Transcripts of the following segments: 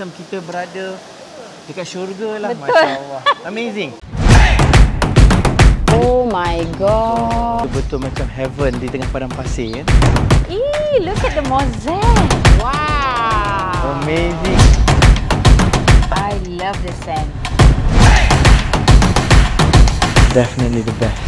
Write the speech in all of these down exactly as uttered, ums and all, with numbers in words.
macam kita berada dekat syurga lah. Betul. Masya Allah. Amazing. Oh my god. Betul-betul macam heaven di tengah padang pasir kan. Eee, look at the mosaic. Wow. Amazing. I love the sand. Definitely the best.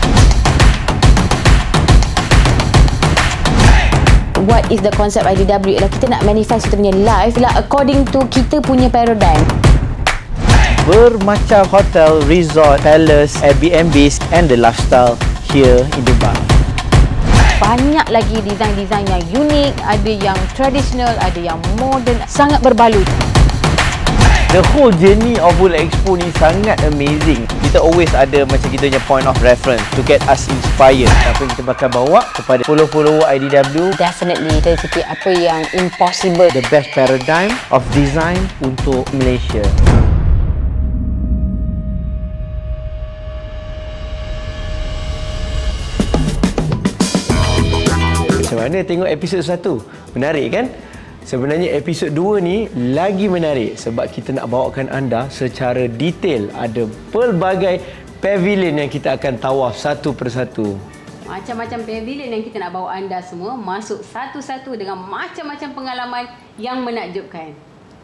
What is the concept I D W? Ialah kita nak manifest kita punya life lah according to kita punya paradigm. Bermacam hotel, resort, palace, Airbnbs and the lifestyle here in Dubai. Banyak lagi design-design yang unik, ada yang traditional, ada yang modern, sangat berbalut. The whole journey of World Expo ni sangat amazing. Kita always ada macam kita punya point of reference to get us inspired. Apa yang kita bakal bawa kepada follow-follower I D W. Definitely dari segi apa yang impossible. The best paradigm of design untuk Malaysia. Macam mana tengok episod satu? Menarik kan? Sebenarnya episod dua ni lagi menarik sebab kita nak bawakan anda secara detail. Ada pelbagai pavilion yang kita akan tawaf satu persatu. Macam-macam pavilion yang kita nak bawa anda semua masuk satu-satu dengan macam-macam pengalaman yang menakjubkan.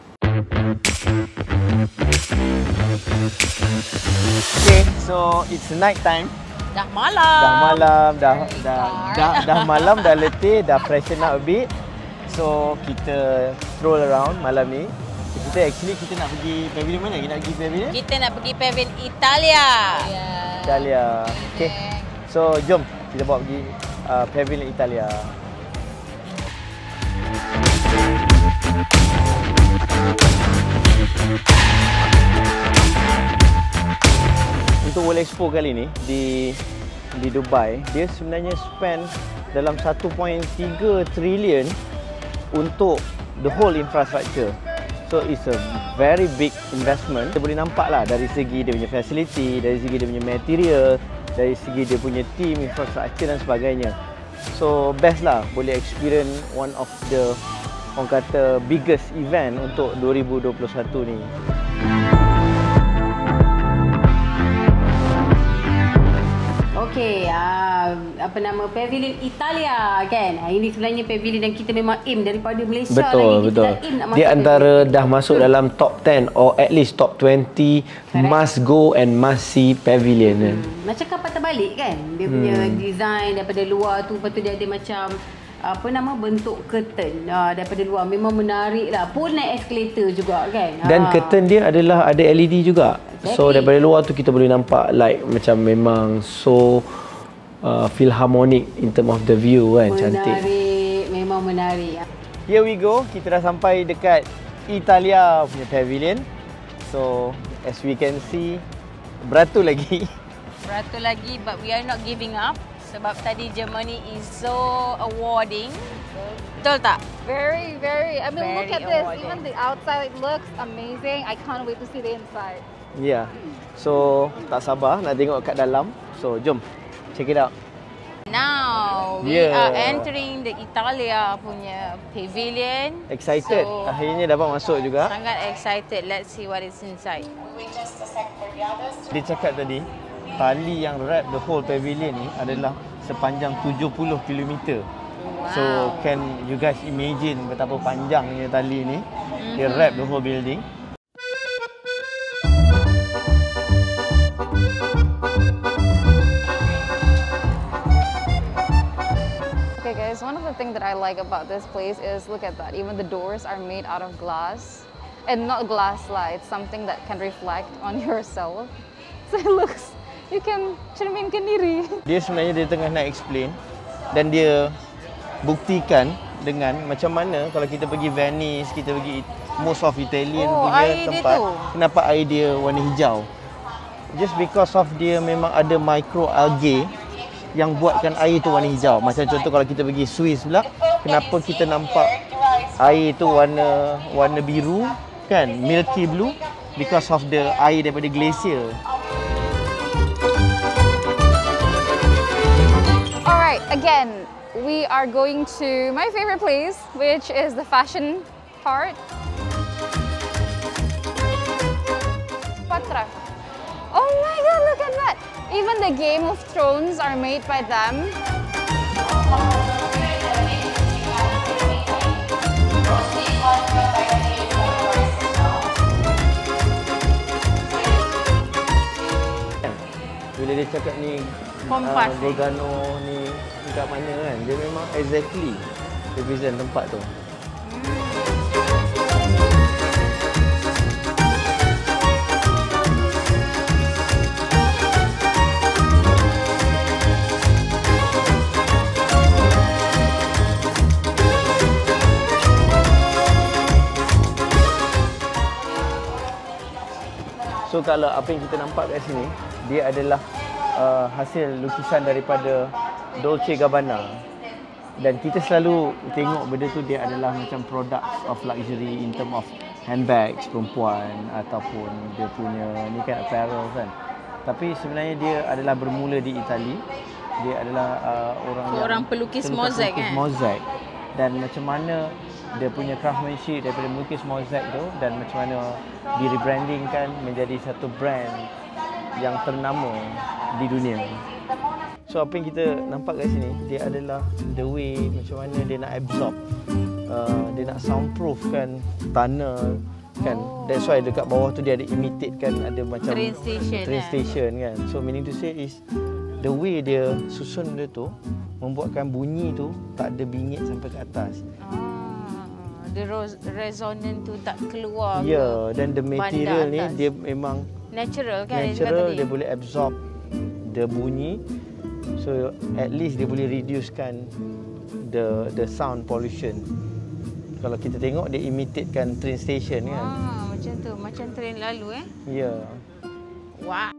Okay, so it's night time. Dah malam. Dah malam, dah dah, dah dah malam, dah letih, dah freshen up a bit. So kita stroll around malam ni. Kita actually kita nak pergi pavilion mana? Kita nak pergi pavilion? Kita nak pergi pavilion Italia. Yeah. Italia. Okay. So jom kita bawa pergi uh, pavilion Italia. Untuk World Expo kali ni di di Dubai, dia sebenarnya spend dalam satu perpuluhan tiga trilion untuk the whole infrastructure. So it's a very big investment. Kita boleh nampak lah dari segi dia punya facility, dari segi dia punya material, dari segi dia punya team, infrastructure dan sebagainya. So best lah, boleh experience one of the orang kata biggest event untuk dua ribu dua puluh satu ni. Okey, uh, apa nama pavilion Italia kan? Ini sebenarnya pavilion yang kita memang aim daripada Malaysia betul, lagi. Kita betul. aim nak masuk dia antara pavilion. dah masuk hmm. dalam top ten or at least top twenty Correct. Must go and must see pavilion hmm. kan. Macam kapal terbalik kan? Dia punya hmm. design daripada luar tu, lepas tu dia ada macam apa nama bentuk curtain uh, daripada luar. Memang menarik lah. Pun naik escalator juga kan. Dan ha. curtain dia adalah ada L E D juga. Exactly. So daripada luar tu kita boleh nampak like macam memang so uh, philharmonic in term of the view kan. Menarik, cantik. Menarik, memang menarik. Here we go. Kita dah sampai dekat Italia punya pavilion. So as we can see, beratur lagi. Beratur lagi, but we are not giving up. Sebab tadi Germany is so awarding. Betul tak? Very, very. I mean, Very look at this. awarding. Even the outside looks amazing. I can't wait to see the inside. Yeah. So tak sabar nak tengok kat dalam. So jom check it out. Now we Yeah. are entering the Italia punya pavilion. Excited. So, Akhirnya dapat masuk juga. sangat excited. Let's see what is inside. Dia cakap tadi, tali yang wrap the whole pavilion ni adalah sepanjang tujuh puluh kilometer. Wow. So can you guys imagine betapa panjangnya tali ni? Mm-hmm. Dia wrap the whole building. Okay, guys. One of the things that I like about this place is look at that. Even the doors are made out of glass, and not glass lah. It's something that can reflect on yourself. So it looks. You can cerminkan diri. Dia sebenarnya dia tengah nak explain dan dia buktikan dengan macam mana kalau kita pergi Venice, kita pergi most of Italian Oh, punya air dia tempat, tu. kenapa air dia warna hijau? Just because of dia memang ada microalgae yang buatkan air tu warna hijau. Macam contoh kalau kita pergi Swiss pula, kenapa kita nampak air tu warna warna biru kan, milky blue, because of the air daripada glacier. Alright, again, we are going to my favorite place, which is the fashion part. the Game of Thrones are made by them. Bila dia cakap ni Kompas, uh, Gorgano ni dekat mana kan, dia memang exactly represent tempat tu. So kalau apa yang kita nampak kat sini, dia adalah uh, hasil lukisan daripada Dolce Gabbana. Dan kita selalu tengok benda tu dia adalah macam products of luxury in term of handbags perempuan ataupun dia punya ni kan apparel kan. Tapi sebenarnya dia adalah bermula di Itali. Dia adalah uh, orang Orang yang pelukis pelukis mozaik kan. Mozaik. Dan macam mana dia punya craftsmanship daripada melukis mozaik tu dan macam mana di rebrandingkan menjadi satu brand yang ternama di dunia. So apa yang kita nampak kat sini, dia adalah the way macam mana dia nak absorb, uh, dia nak soundproof kan tunnel kan. Oh. That's why dekat bawah tu dia ada imitate kan, ada macam train station, train eh? station kan. So meaning to say is the way dia susun dia tu membuatkan bunyi tu tak ada bingit sampai ke atas. Ah, the resonant tu tak keluar. Ya, yeah, dan the material ni dia memang natural kan. natural, dia boleh absorb the bunyi. So at least dia boleh reducekan the the sound pollution. Kalau kita tengok dia imitatekan train station kan. Ah, macam tu, macam train lalu eh. Ya. Yeah. Wah.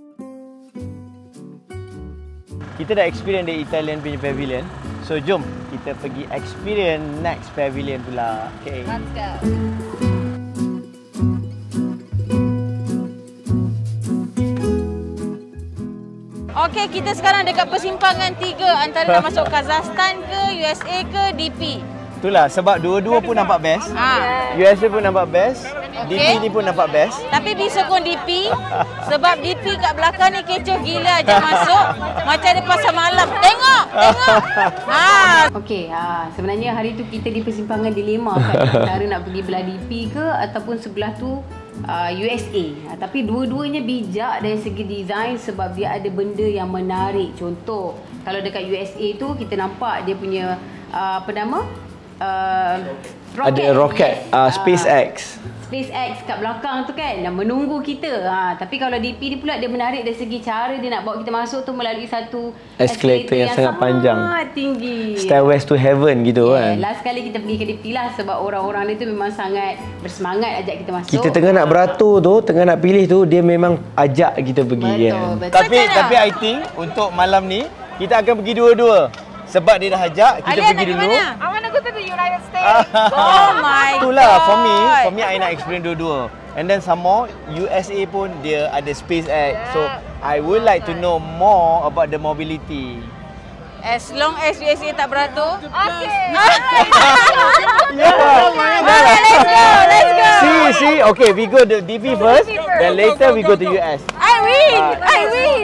Kita dah experience di Italian punya pavilion. So jom kita pergi experience next pavilion pula. Okay. Let's go. Okey, kita sekarang dekat persimpangan tiga antara nak masuk Kazakhstan ke, U S A ke, D P. Itulah sebab dua-dua pun nampak best. Ha. U S A pun nampak best. D P ni pun nampak best. Tapi bisokong D P sebab D P kat belakang ni kecoh gila aja masuk. Macam ada pasar malam. Tengok, tengok. Ha. Okey, ha, sebenarnya hari tu kita di persimpangan dilema kan antara nak pergi belah D P ke ataupun sebelah tu uh, U S A. Ha, tapi dua-duanya bijak dari segi design sebab dia ada benda yang menarik. Contoh, kalau dekat U S A tu kita nampak dia punya uh, apa nama? Uh, roket. Ada roket, yes. uh, SpaceX. Uh, SpaceX kat belakang tu kan, yang menunggu kita. Ha, tapi kalau D P ni pula dia menarik dari segi cara dia nak bawa kita masuk tu melalui satu escalator yang, yang sangat panjang, tinggi. Stairways to heaven gitu yeah, kan. Last kali kita pergi ke D P lah sebab orang-orang ni tu memang sangat bersemangat ajak kita masuk. Kita tengah nak beratur tu, tengah nak pilih tu, dia memang ajak kita pergi. Betul, kan. Betul. Tapi Macam tapi I think untuk malam ni kita akan pergi dua-dua. Sebab dia dah ajak, kita Alia, pergi dulu. I want to go to the United States. Oh my god. Itulah for me, for me I nak experience dua-dua. And then some more, U S A pun dia ada SpaceX. Yeah. So I would like to know more about the mobility. As long as U S A tak beratur. Okay. Yeah. Let's go, let's go. See, see. Okay, we go to D P first, then later we go to U S. I win, I win.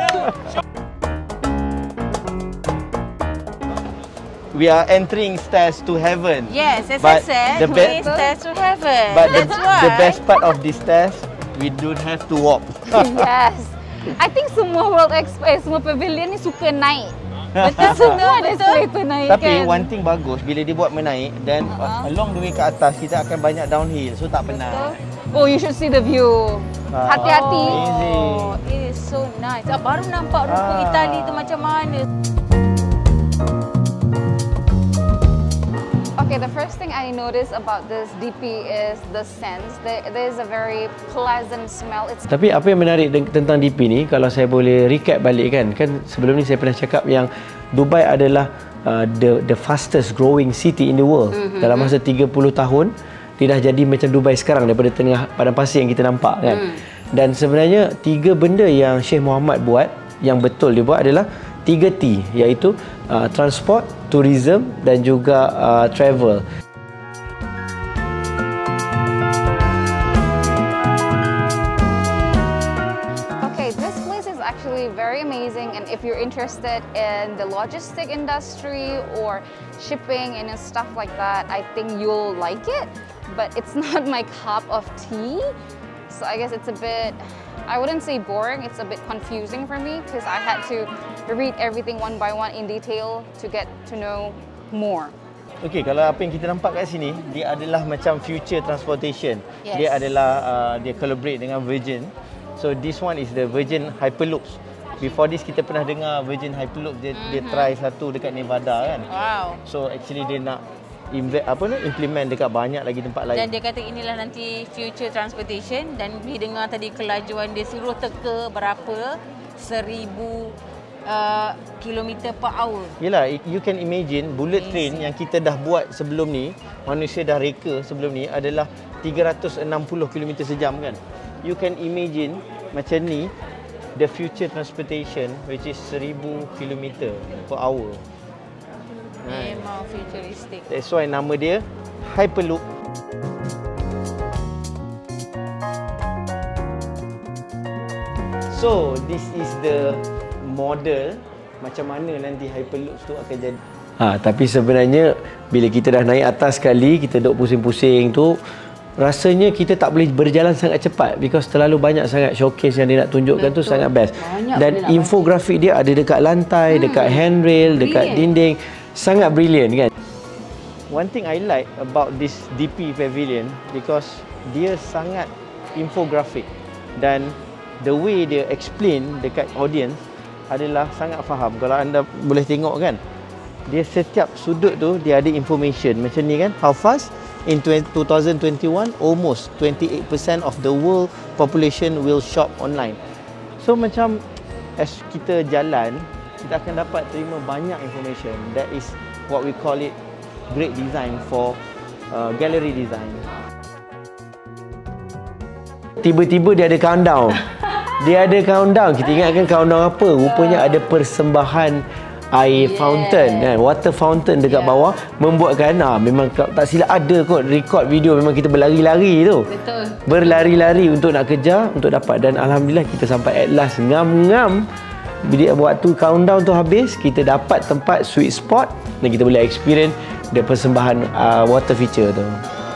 We are entering stairs to heaven. Yes, as but I said, the we stairs to heaven. But That's the, why. the best part of these stairs, we don't have to walk. Yes. I think semua World Expo, eh, semua pavilion ni suka naik. Betul, Semua ada escalator naik Tapi kan. one thing bagus, bila dia buat menaik, dan uh-huh. along the way ke atas, kita akan banyak downhill. So tak penat. Oh, you should see the view. Hati-hati. Oh, it is so nice. Ah, baru nampak rupa Ah. Itali tu macam mana. Okay, the first thing I noticed about this D P is the scents. There, there is a very pleasant smell. It's Tapi apa yang menarik tentang D P ni, kalau saya boleh recap balik kan, kan sebelum ni saya pernah cakap yang Dubai adalah uh, the the fastest growing city in the world. Mm-hmm. Dalam masa tiga puluh tahun, dia dah jadi macam Dubai sekarang daripada tengah padang pasir yang kita nampak kan. Mm. Dan sebenarnya tiga benda yang Sheikh Mohammed buat, yang betul dia buat adalah tiga T, iaitu uh, transport, tourism dan juga uh, travel. okay, this place is actually very amazing, and if you're interested in the logistic industry or shipping and stuff like that, I think you'll like it. But it's not my cup of tea, so I guess it's a bit, I wouldn't say boring, it's a bit confusing for me because I had to read everything one by one in detail to get to know more. Okey, kalau apa yang kita nampak kat sini, dia adalah macam future transportation. Yes. Dia adalah uh, dia collaborate dengan Virgin. So this one is the Virgin Hyperloops. Before this kita pernah dengar Virgin Hyperloop, dia mm-hmm. dia try satu dekat Nevada kan. Wow. So actually dia nak invest apa ni implement dekat banyak lagi tempat lain. Dan dia kata inilah nanti future transportation, dan boleh dengar tadi kelajuan dia suruh teka berapa seribu uh, kilometer per hour. Yelah, you can imagine bullet train yang kita dah buat sebelum ni, manusia dah reka sebelum ni adalah tiga ratus enam puluh kilometer sejam kan. You can imagine macam ni the future transportation which is seribu kilometer per hour. Memang futuristic. That's why nama dia Hyperloop. So this is the model macam mana nanti Hyperloop tu akan jadi. Ha, tapi sebenarnya bila kita dah naik atas sekali, kita duduk pusing-pusing tu, rasanya kita tak boleh berjalan sangat cepat because terlalu banyak sangat showcase yang dia nak tunjukkan. Betul. Tu sangat best. Banyak. Dan infografik dia ada dekat lantai, hmm. dekat handrail, dekat brilliant. Dinding. Sangat brilliant kan. One thing I like about this D P Pavilion because dia sangat infografik dan the way dia explain dekat audience adalah sangat faham. Kalau anda boleh tengok kan, dia setiap sudut tu dia ada information macam ni kan. How fast? In two thousand twenty-one, almost twenty-eight percent of the world population will shop online. So macam as kita jalan, kita akan dapat terima banyak information. That is what we call it great design for uh, gallery design. Tiba-tiba dia ada countdown. Dia ada countdown. Kita ingatkan countdown apa? Rupanya ada persembahan air yeah. fountain kan, water fountain dekat yeah. bawah, membuatkan ah memang tak silap ada kot record video, memang kita berlari-lari tu. Betul. Berlari-lari untuk nak kejar, untuk dapat, dan alhamdulillah kita sampai at last ngam-ngam. Bila waktu countdown tu habis, kita dapat tempat sweet spot dan kita boleh experience the persembahan uh, water feature tu.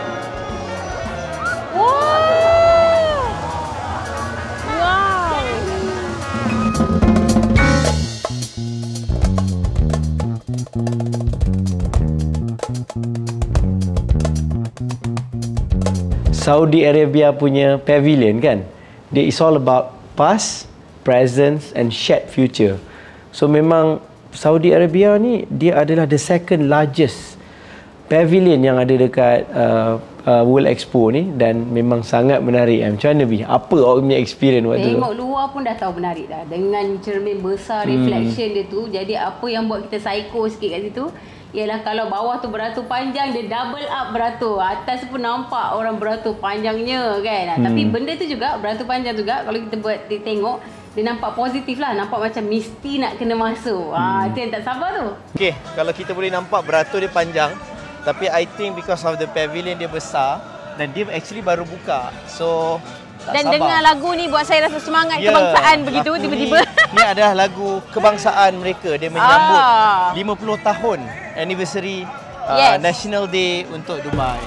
Saudi Arabia punya pavilion kan, dia is all about past, present and shared future. So memang Saudi Arabia ni dia adalah the second largest pavilion yang ada dekat uh, uh, World Expo ni, dan memang sangat menarik. Macam mana Bi? Apa awak punya experience waktu tu? Tengok luar pun dah tahu menarik dah. Dengan cermin besar, reflection hmm. dia tu. Jadi apa yang buat kita psycho sikit kat situ ialah kalau bawah tu beratur panjang, dia double up beratur. Atas pun nampak orang beratur panjangnya kan. Hmm. Tapi benda tu juga, beratur panjang juga, kalau kita buat dia tengok, dia nampak positif lah. Nampak macam mesti nak kena masuk. Hmm. Ah, itu yang tak sabar tu. Okay, kalau kita boleh nampak beratur dia panjang, tapi I think because of the pavilion dia besar dan dia actually baru buka. So tak dan sabar. Dengar lagu ni buat saya rasa semangat yeah, kebangsaan begitu tiba-tiba. Ni, ni adalah lagu kebangsaan mereka. Dia menyambut ah. lima puluh tahun anniversary uh, yes. National Day untuk Dubai.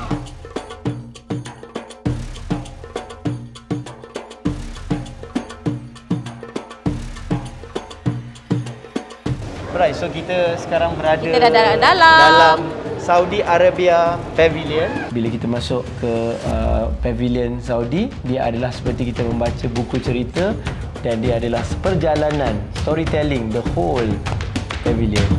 Right, so kita sekarang berada kita dah dalam, dalam Saudi Arabia Pavilion. Bila kita masuk ke uh, Pavilion Saudi, dia adalah seperti kita membaca buku cerita dan dia adalah perjalanan storytelling the whole pavilion.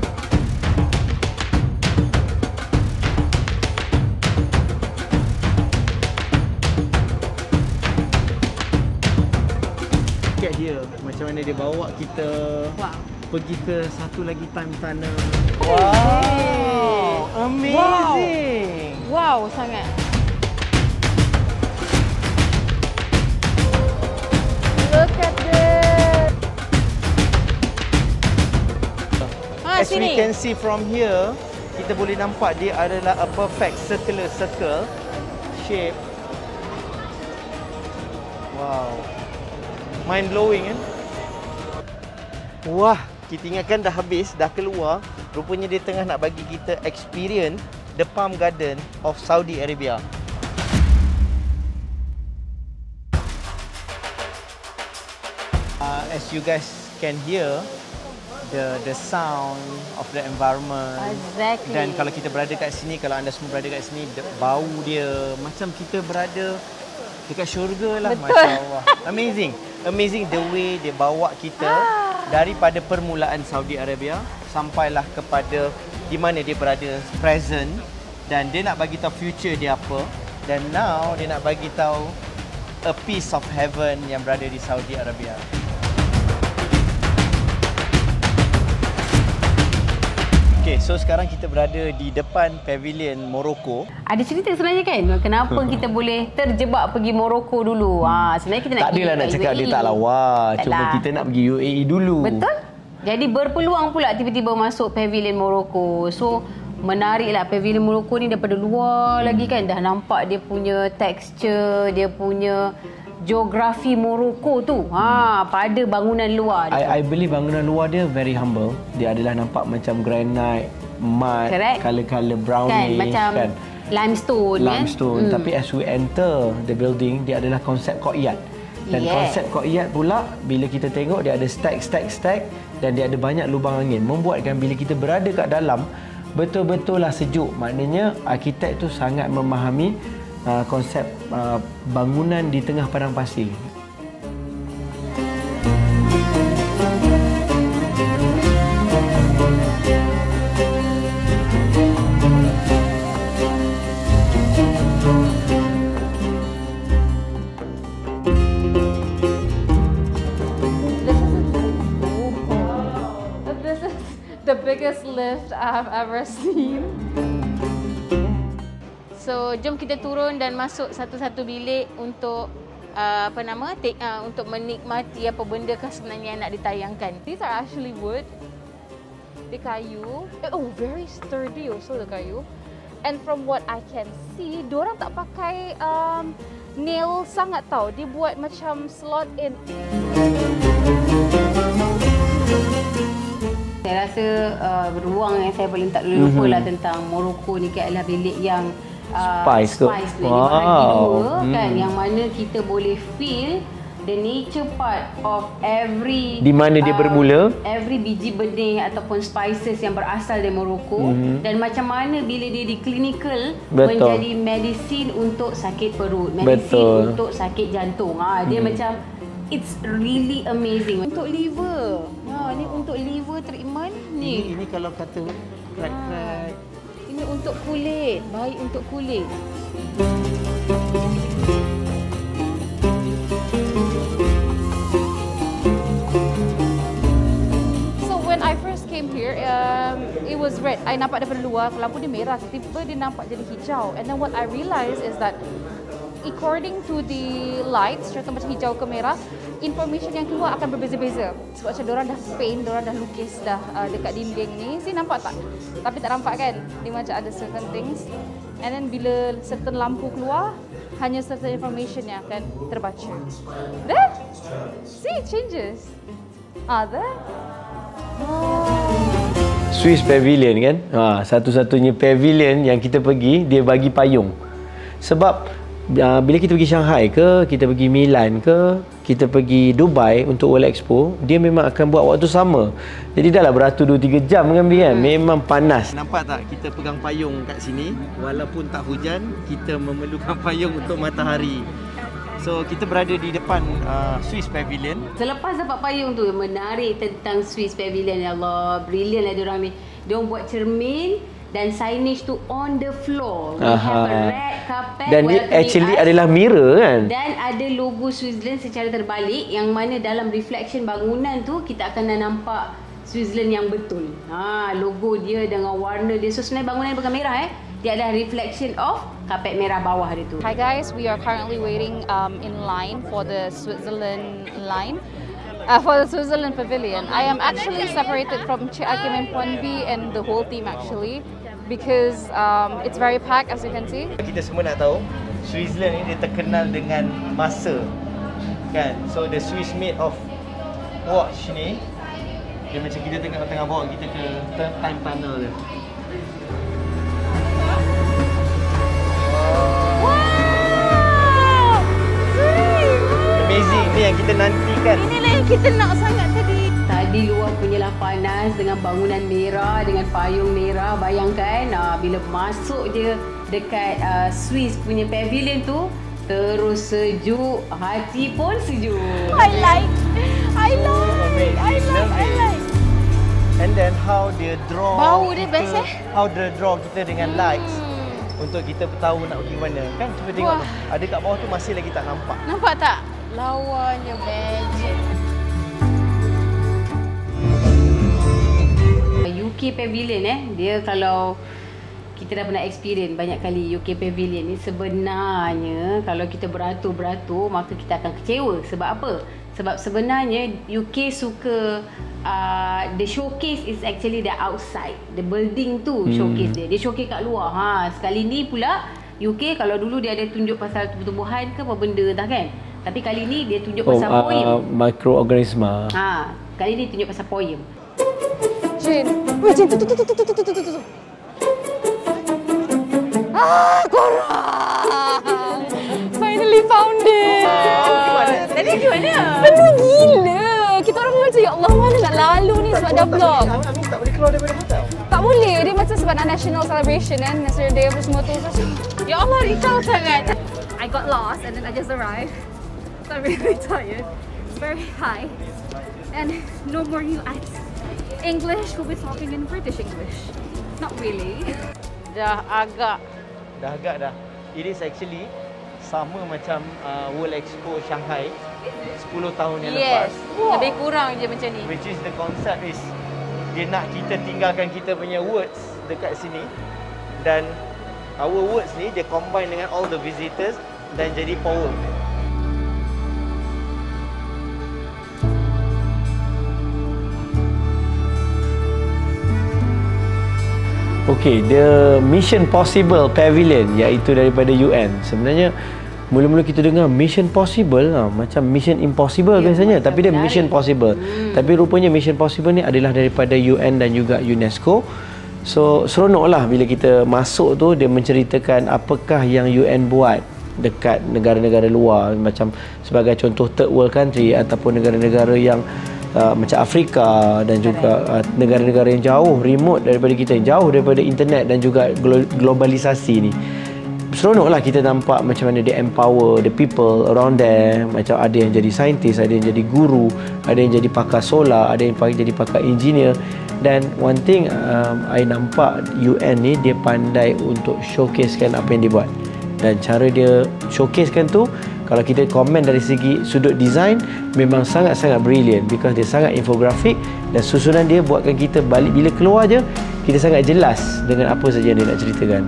Lihat dia macam mana dia bawa kita. Wow. Pergi ke satu lagi time tunnel. Wow, amazing. Wow, wow sangat. Look at this. Ha, as sini. We can see from here, kita boleh nampak dia adalah a perfect circular circle shape. Wow, mind blowing kan? Wah, kita ingatkan dah habis, dah keluar. Rupanya dia tengah nak bagi kita experience the Palm Garden of Saudi Arabia. Uh, as you guys can hear, the the sound of the environment. Exactly. Dan kalau kita berada kat sini, kalau anda semua berada kat sini, bau dia macam kita berada dekat syurga lah. Betul. Masya Allah. Amazing. Amazing the way dia bawa kita daripada permulaan Saudi Arabia sampailah kepada di mana dia berada present, dan dia nak bagi tahu future dia apa, dan now dia nak bagi tahu a piece of heaven yang berada di Saudi Arabia. Okay, so sekarang kita berada di depan pavilion Morocco. Ada cerita sebenarnya kan? Kenapa kita boleh terjebak pergi Morocco dulu? Ha, sebenarnya kita nak Tak adalah nak cakap dia tak lawa. Cuma kita nak pergi U A E dulu. Betul. Jadi berpeluang pula tiba-tiba masuk pavilion Morocco. So menariklah pavilion Morocco ni daripada luar lagi kan. Dah nampak dia punya texture, dia punya geografi Morocco tu. Ha, pada bangunan luar. I, I believe bangunan luar dia very humble. Dia adalah nampak macam granite, mud, color-color brownish kan, macam kan. limestone, limestone. kan? Tapi as we enter the building, dia adalah konsep courtyard. Dan yes. konsep courtyard pula, bila kita tengok dia ada stack, stack, stack, dan dia ada banyak lubang angin, membuatkan bila kita berada kat dalam, betul-betul lah sejuk. Maknanya arkitek tu sangat memahami uh, konsep uh, bangunan di tengah padang pasir. The biggest lift I've ever seen. So, jom kita turun dan masuk satu-satu bilik untuk uh, apa nama? Take, uh, untuk menikmati apa benda kah sebenarnya yang nak ditayangkan. These are actually wood. The kayu. Oh, very sturdy also the kayu. And from what I can see, diorang tak pakai um, nail sangat tau. Dia buat macam slot in. Saya rasa uh, ruang yang saya paling tak boleh lupa lah tentang Morocco ni kan adalah bilik yang uh, Spice tu. Spice tu. Wow. Dibahagi dua Hmm. kan, yang mana kita boleh feel the nature part of every Di mana dia uh, bermula, every biji benih ataupun spices yang berasal dari Morocco, Mhm. dan macam mana bila dia di clinical Betul. menjadi medicine untuk sakit perut, medicine Betul. untuk sakit jantung. Ha, dia Mhm. macam it's really amazing. Untuk liver. Ha, ni untuk liver treatment ni. Ini, ini kalau kata crack-crack. Ini untuk kulit, baik untuk kulit. So when I first came here, um, it was red. I nampak daripada luar, lampu dia merah. Tiba-tiba dia nampak jadi hijau. And then what I realized is that according to the lights, contoh macam hijau ke merah, information yang keluar akan berbeza-beza. Sebab macam diorang dah paint, diorang dah lukis dah uh, dekat dinding ni. Sini nampak tak? Tapi tak nampak kan? Dia macam ada certain things. And then bila certain lampu keluar, hanya certain information yang akan terbaca. There? See, it changes. Ah, there? Swiss Pavilion kan? Ha, satu-satunya pavilion yang kita pergi, dia bagi payung. Sebab uh, bila kita pergi Shanghai ke, kita pergi Milan ke, kita pergi Dubai untuk World Expo, dia memang akan buat waktu sama. Jadi dah lah beratur dua tiga jam kan, kan? Memang panas. Nampak tak kita pegang payung kat sini, walaupun tak hujan, kita memerlukan payung untuk matahari. So kita berada di depan uh, Swiss Pavilion. Selepas dapat payung tu, menarik tentang Swiss Pavilion. Ya Allah, brilliant lah diorang ni. Diorang buat cermin dan signage tu on the floor. We Aha. have a red carpet. Dan dia welcoming actually us. adalah mirror kan? Dan ada logo Switzerland secara terbalik, yang mana dalam reflection bangunan tu kita akan dah nampak Switzerland yang betul. Ha, logo dia dengan warna dia. So sebenarnya bangunan bukan merah eh. Dia adalah reflection of kapet merah bawah dia tu. Hi guys, we are currently waiting um, in line for the Switzerland line. Uh, for the Switzerland Pavilion. I am actually separated from Cik Hakim and Puan B and the whole team actually, because um, it's very packed as you can see. Kita semua nak tahu, Switzerland ni dia terkenal dengan masa kan. So the Swiss made of watch ni Dia macam kita tengah tengah bawa kita ke time tunnel dia. Wow! Amazing, ni yang kita nantikan. Inilah yang kita nak sangat tadi. Tadi luar punyalah panas dengan bangunan merah, dengan payung merah. Bayangkan uh, bila masuk je dekat uh, Swiss punya pavilion tu, terus sejuk, hati pun sejuk. I like, I like, I like, I like. And then how dia draw Bau dia kita, best eh? How dia draw kita dengan Hmm. lights untuk kita tahu nak pergi mana. Kan cuba tengok Wah. tu. Ada kat bawah tu masih lagi tak nampak. Nampak tak? Lawanya magic. U K Pavilion eh, dia kalau kita dah pernah experience banyak kali U K Pavilion ni, sebenarnya kalau kita beratur-beratur maka kita akan kecewa. Sebab apa? Sebab sebenarnya U K suka uh, the showcase is actually the outside. The building tu Hmm. showcase dia. Dia showcase kat luar. Ha, sekali ni pula U K kalau dulu dia ada tunjuk pasal tumbuh-tumbuhan ke apa benda dah kan. Tapi kali ni dia tunjuk Oh, pasal uh, poem. microorganisma. Ha, kali ni tunjuk pasal poem. Jin, wait, Jin, tu, tu, tu, tu, tu, tu, tu, tu, tu. Ah, korang! Finally found it! Tadi di mana? Betul gila! Kita orang macam, ya Allah, mana nak lalu ni sebab dah vlog. Ami tak boleh keluar daripada hotel. Tak boleh, dia macam sebab nak national celebration kan, national day apa semua tu. So, Ya Allah, risau sangat. I got lost and then I just arrived. So I'm really tired. It's very high. And no more new apps. English, we'll be talking in British English. Not really. Dah agak. Dah agak dah. It is actually sama macam uh, World Expo Shanghai sepuluh tahun yang Yes. lepas. Lebih kurang je macam ni. Which is the concept is dia nak kita tinggalkan kita punya words dekat sini, dan our words ni dia combine dengan all the visitors dan jadi poem. Okey, the Mission Possible Pavilion iaitu daripada U N. Sebenarnya mula-mula kita dengar Mission Possible ha, macam Mission Impossible Ya, biasanya, macam tapi dia menarik. Mission Possible. Hmm. Tapi rupanya Mission Possible ni adalah daripada U N dan juga UNESCO. So seronoklah bila kita masuk tu, dia menceritakan apakah yang U N buat dekat negara-negara luar, macam sebagai contoh third world country ataupun negara-negara yang Uh, macam Afrika dan juga uh, negara-negara yang jauh, remote daripada kita, yang jauh daripada internet dan juga glo- globalisasi ni. Seronoklah kita nampak macam mana dia empower the people around there. Macam ada yang jadi saintis, ada yang jadi guru, ada yang jadi pakar solar, ada yang jadi pakar engineer. Dan one thing um, I nampak U N ni dia pandai untuk showcasekan apa yang dia buat. Dan cara dia showcasekan tu, kalau kita komen dari segi sudut design, memang sangat-sangat brilliant because dia sangat infografik dan susunan dia buatkan kita balik bila keluar je kita sangat jelas dengan apa saja yang dia nak ceritakan.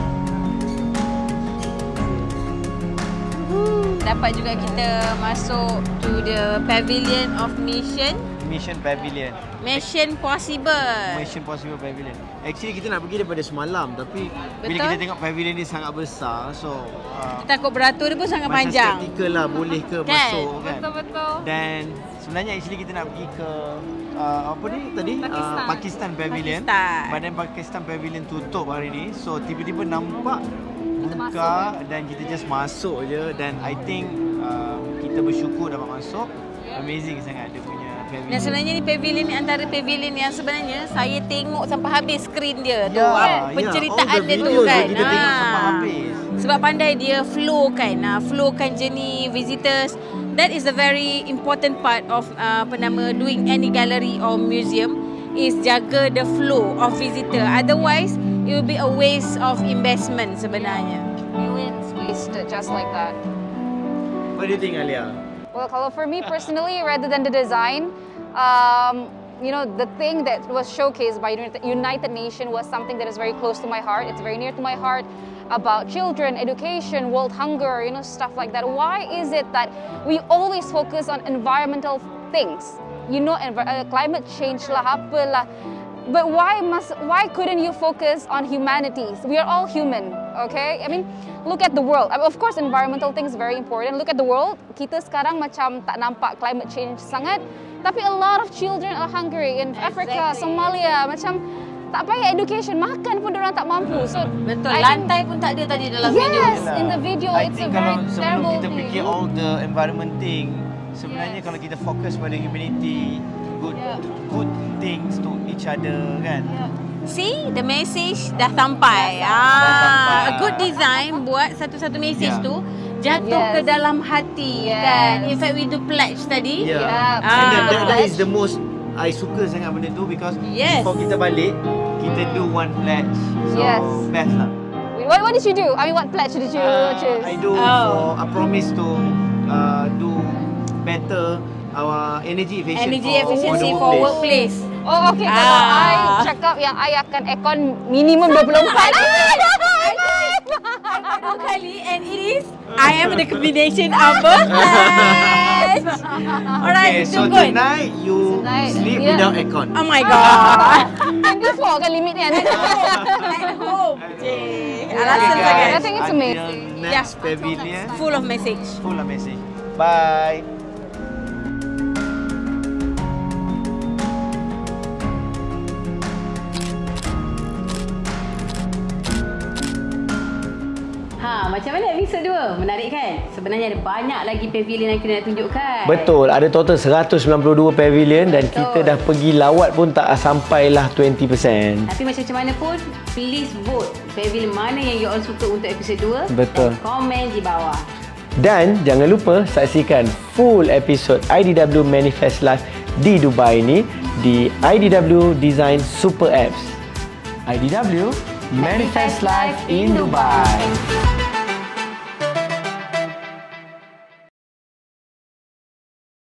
Dapat juga kita masuk to the Pavilion of Mission. Mission Pavilion. Mission Possible. Mission Possible Pavilion. Actually kita nak pergi daripada semalam, tapi bila Betul. kita tengok pavilion ni sangat besar, so uh, Takut beratur dia pun sangat macam panjang. skeptical lah boleh ke Kan? masuk kan. Betul-betul. Dan sebenarnya actually kita nak pergi ke uh, apa ni tadi Pakistan. Uh, Pakistan Pavilion. Pakistan. Badan Pakistan Pavilion tutup hari ni. So tiba-tiba nampak Kita masuk, buka dan kita just masuk je, dan I think uh, kita bersyukur dapat masuk. Amazing sangat dia punya pavilion. Dan sebenarnya ni pavilion ni antara pavilion yang sebenarnya saya tengok sampai habis skrin dia tu. Ya, ah, ya. Penceritaan All the dia tu videos kan. kita tengok Ah. sampai habis. Sebab pandai dia flow kan. Uh, flowkan journey visitors. That is a very important part of uh, apa nama doing any gallery or museum, is jaga the flow of visitor. Otherwise, it will be a waste of investment sebenarnya. Millions wasted just like that. What do you think, Alia? Well, kalau for me personally, rather than the design, um, you know, the thing that was showcased by United United Nations was something that is very close to my heart. It's very near to my heart, about children, education, world hunger, you know, stuff like that. Why is it that we always focus on environmental things? You know, env- uh, climate change lah, apa lah. But why must, why couldn't you focus on humanities? We are all human, okay? I mean, look at the world. I mean, of course, environmental things very important. Look at the world. Kita sekarang macam tak nampak climate change sangat, tapi a lot of children are hungry in Africa, Exactly. Somalia. Macam tak payah education, makan pun diorang tak mampu. So Betul. I Lantai pun tak ada tadi dalam video. Yes, in the video I it's a think very kalau sebelum terrible kita thing. fikir all the environment thing, sebenarnya Yes. kalau kita fokus pada humanity, good Yeah. good things to each other kan. See, the message dah sampai. Dah Ah, sampai. a good design buat satu-satu message Yeah. tu jatuh Yes. ke dalam hati Yes. kan. In fact, we do pledge tadi. Yeah. Yeah. And that, Ah. that, that is the most I suka sangat benda tu because Yes. before kita balik, kita do one pledge. So Yes. best lah. What, what did you do? I mean, what pledge did you Uh, choose? I do Oh. for I promise to uh, do better our energy efficiency Energy for, efficiency for, for the workplace. Oh, okay. Kalau Ah. I cakap yang I akan aircon minimum dua puluh empat. Dua kali and it is I am the combination of both pledge. Alright, Okay, itu so good. tonight you Tonight, sleep yeah. without aircon. Oh my god. twenty-four kan limitnya. At home. Cik. Alasan Okay, sangat. guys, I think it's until amazing. Next pavilion, Full of message. full of message. Bye. Ha, macam mana episod dua? Menarik kan? Sebenarnya ada banyak lagi pavilion yang kita nak tunjukkan. Betul, ada total seratus sembilan puluh dua pavilion dan Betul. kita dah pergi lawat pun tak sampailah dua puluh peratus. Tapi macam-macam mana pun, please vote pavilion mana yang you all suka untuk episod dua. Betul. Dan komen di bawah. Dan jangan lupa saksikan full episod I D W Manifest Live di Dubai ni di I D W Design Super Apps. I D W Manifest Live in Dubai.